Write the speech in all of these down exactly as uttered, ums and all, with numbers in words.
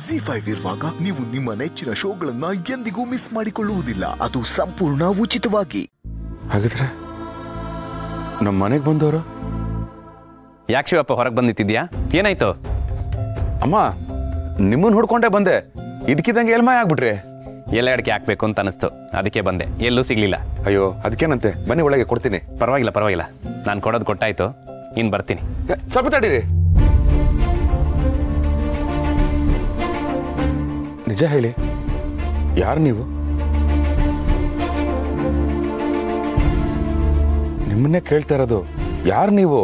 Zee five ಇರುವಾಗ ನೀವು ನಿಮ್ಮ ನೆಚ್ಚಿನ ಶೋಗಳನ್ನ ಎಂದಿಗೂ ಮಿಸ್ ಮಾಡಿಕೊಳ್ಳುವುದಿಲ್ಲ, ಅದು ಸಂಪೂರ್ಣ ಉಚಿತವಾಗಿ. ಹಾಗಿದ್ರೆ ನಮ್ಮ ಮನೆಗೆ ಬಂದವರು ಯಾಕೆ ಶಿವಪ್ಪ ಹೊರಗೆ ಬಂದಿತ್ತಿದ್ಯಾ? ಏನಾಯ್ತು? ಅಮ್ಮ ನಿಮ್ಮನ್ನು ಹುಡ್ಕೊಂಡೇ ಬಂದೆ, ಇದಕ್ಕಿದ್ದಂಗೆ ಎಲ್ಮಾಯ ಆಗ್ಬಿಟ್ರಿ. ಎಲ್ಲ ಅಡಿಕೆ ಹಾಕ್ಬೇಕು ಅಂತ ಅನಿಸ್ತು, ಅದಕ್ಕೆ ಬಂದೆ. ಎಲ್ಲೂ ಸಿಗ್ಲಿಲ್ಲ. ಅಯ್ಯೋ ಅದಕ್ಕೇನಂತೆ, ಬನ್ನಿ ಒಳಗೆ ಕೊಡ್ತೀನಿ. ಪರವಾಗಿಲ್ಲ ಪರವಾಗಿಲ್ಲ, ನಾನು ಕೊಡೋದು ಕೊಟ್ಟಾಯ್ತು, ಇನ್ನು ಬರ್ತೀನಿ. ಸ್ವಲ್ಪ ತಡೀರಿ. ನಿಜ ಹೇಳಿ, ಯಾರು ನೀವು? ನಿಮ್ಮನ್ನೇ ಕೇಳ್ತಾ ಇರೋದು, ಯಾರು ನೀವು?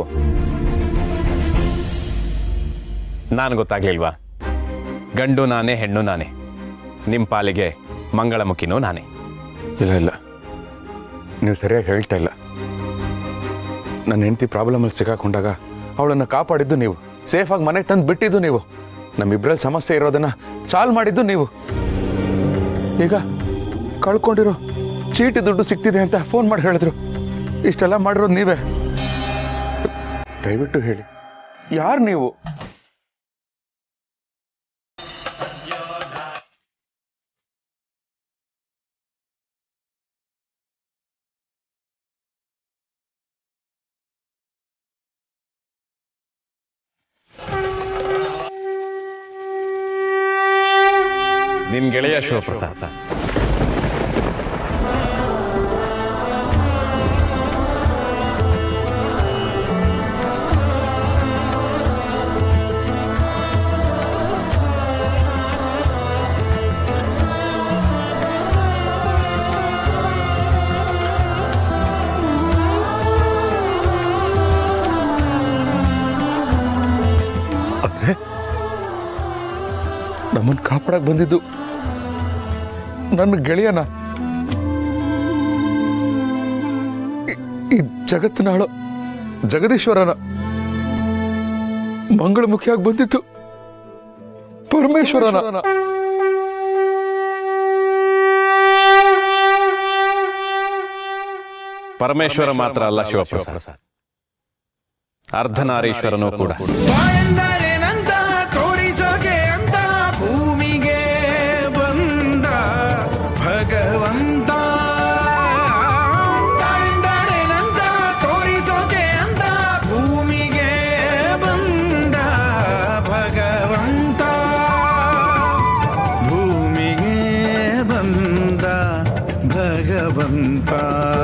ನಾನು ಗೊತ್ತಾಗ್ಲಿಲ್ವಾ? ಗಂಡು ನಾನೇ, ಹೆಣ್ಣು ನಾನೇ. ನಿಮ್ಮ ಪಾಲಿಗೆ ಮಂಗಳಮುಖಿನೂ ನಾನೇ. ಇಲ್ಲ ಇಲ್ಲ, ನೀವು ಸರಿಯಾಗಿ ಹೇಳ್ತಾ ಇಲ್ಲ. ನನ್ನ ಹೆಂಡತಿ ಪ್ರಾಬ್ಲಮಲ್ಲಿ ಸಿಕ್ಕಾಕೊಂಡಾಗ ಅವಳನ್ನು ಕಾಪಾಡಿದ್ದು ನೀವು, ಸೇಫಾಗಿ ಮನೆಗೆ ತಂದು ಬಿಟ್ಟಿದ್ದು ನೀವು, ನಮ್ಮಿಬ್ಬರಲ್ಲಿ ಸಮಸ್ಯೆ ಇರೋದನ್ನ ಸಾಲ್ವ್ ಮಾಡಿದ್ದು ನೀವು. ಈಗ ಕಳ್ಕೊಂಡಿರೋ ಚೀಟಿ ದುಡ್ಡು ಸಿಗ್ತಿದೆ ಅಂತ ಫೋನ್ ಮಾಡಿ ಹೇಳಿದ್ರು. ಇಷ್ಟೆಲ್ಲ ಮಾಡಿರೋದು ನೀವೇ. ದಯವಿಟ್ಟು ಹೇಳಿ, ಯಾರು ನೀವು? ನಿಮ್ ಗೆಳೆಯ ಶಿವಪ್ರಸಾದ್ ಸರ್. ಅಂದ್ರೆ ನಮ್ಮನ್ನು ಕಾಪಾಡಕ್ ಬಂದಿದ್ದು ನನ್ನ ಗೆಳೆಯನ, ಈ ಜಗತ್ತಿನ ಆಳೋ ಜಗದೀಶ್ವರನ, ಮಂಗಳಮುಖಿಯಾಗಿ ಬಂದಿತ್ತು ಪರಮೇಶ್ವರನ. ಪರಮೇಶ್ವರ ಮಾತ್ರ ಅಲ್ಲ ಶಿವಪ್ರಸಾದ್, ಅರ್ಧನಾರೀಶ್ವರನೂ ಕೂಡ. ಭಗವಂತ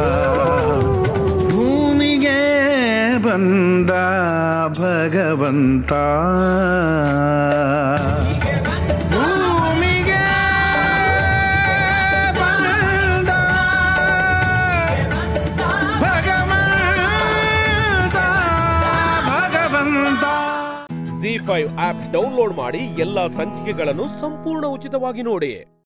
ಭೂಮಿಗೆ ಬಂದ ಭಗವಂತ, ಭೂಮಿಗೆ ಬಂದ ಭಗವಂತ ಭಗವಂತ. ಝೀ ಫೈವ್ ಆಪ್ ಡೌನ್ಲೋಡ್ ಮಾಡಿ ಎಲ್ಲಾ ಸಂಚಿಕೆಗಳನ್ನು ಸಂಪೂರ್ಣ ಉಚಿತವಾಗಿ ನೋಡಿ.